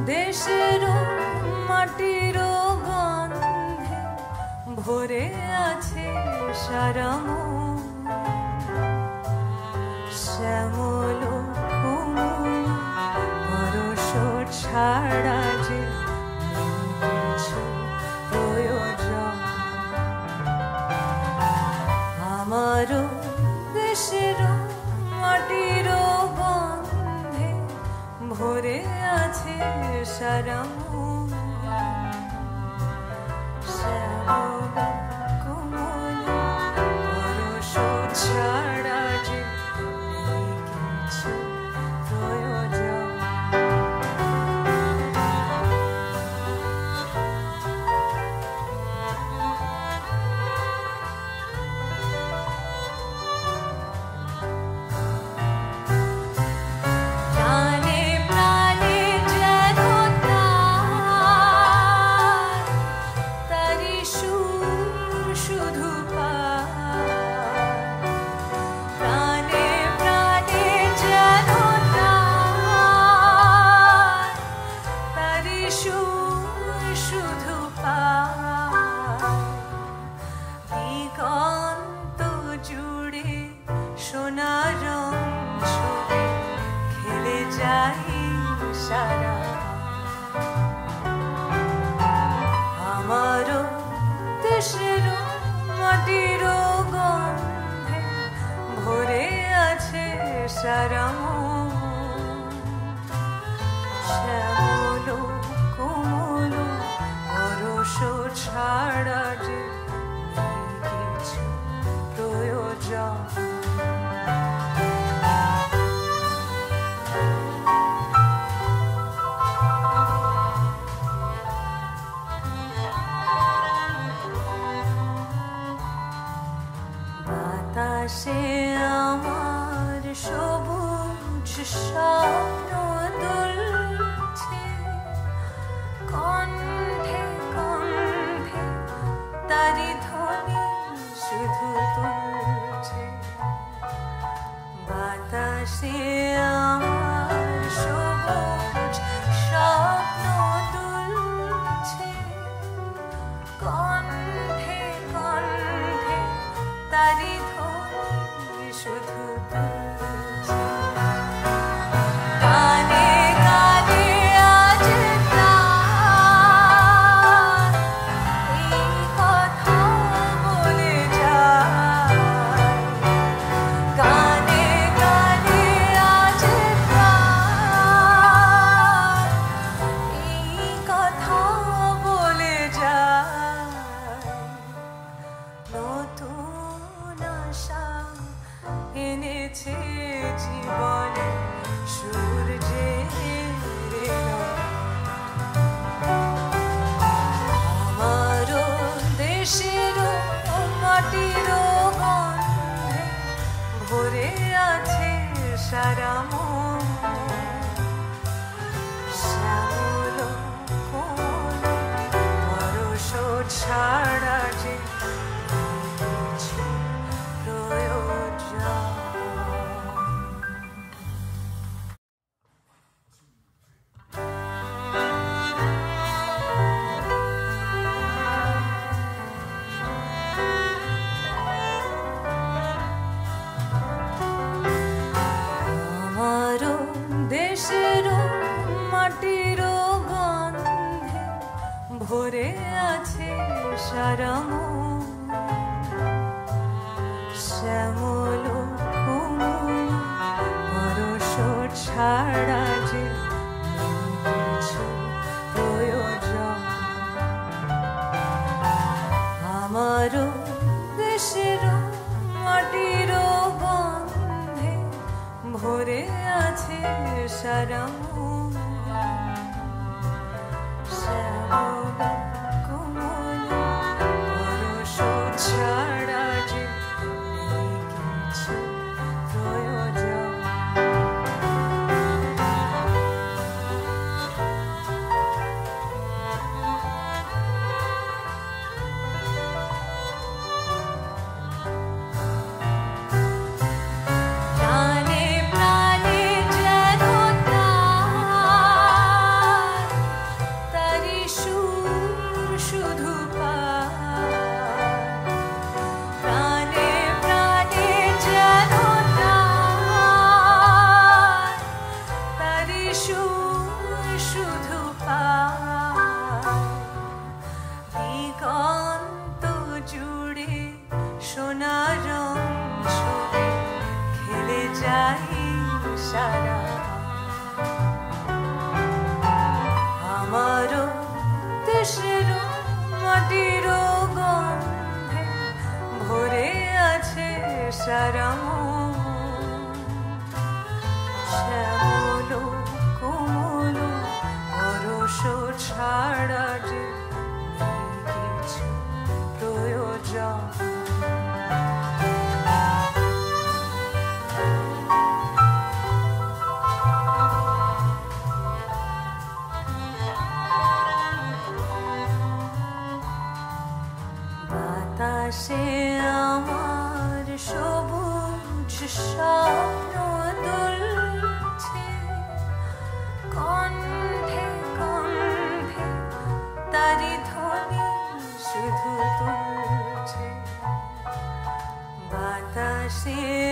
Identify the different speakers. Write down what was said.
Speaker 1: দেশেরও মাটিরও গন্ধে ভরে আছে সারা মন। শ্যামল কোমল পরশ ছাড়া যে কিছু প্রয়োজন। আমারও দেশেরও মাটিরও গন্ধে ভরে আছে সারা মন। শ্যামল কোমল পরশ ছাড়া যে কিছু প্রয়োজন। আমারও দেশেরও মাটিরও গন্ধে ভরে আছে সারা মন। শ্যামল কোমল পরশ ছাড়া যে কিছু প্রয়োজন। বাতাসে আমার সবুজ স্বপ্ন দুলছে, কণ্ঠে কণ্ঠে তারি ধ্বনি শুধু তুলছে। বাতাসে আমার সবুজ স্বপ্ন দুলছে, কণ্ঠে কণ্ঠে তারি ধ্বনি শুধু তুলছে। গানে গানে আজ প্রাণ এই কথা বলে যায়। গানে গানে আজ প্রাণ এই কথা বলে যায়। নতুন আশা এনেছে জীবনে সূর্যের এলো। আমারও দেশেরও মাটিরও গন্ধে ভরে আছে সারা মন। শ্যামল কোমল পরশ ছাড়া যে কিছু প্রয়োজন। আমারও দেশেরও মাটিরও গন্ধে ভরে আছে সারা মন। শ্যামল কোমল পরশ ছাড়া যে কিছু প্রয়োজন। আমারও দেশেরও মাটিরও গন্ধে ভরে আছে সারা মন। শ্যামল কোমল পরশ ছাড়া যে কিছু প্রয়োজন। প্রাণে প্রাণে যেন তার স্বপ্ন দুলছে কণ্ঠে কণ্ঠে তারি ধ্বনি শুধু তুলছে বাতাসে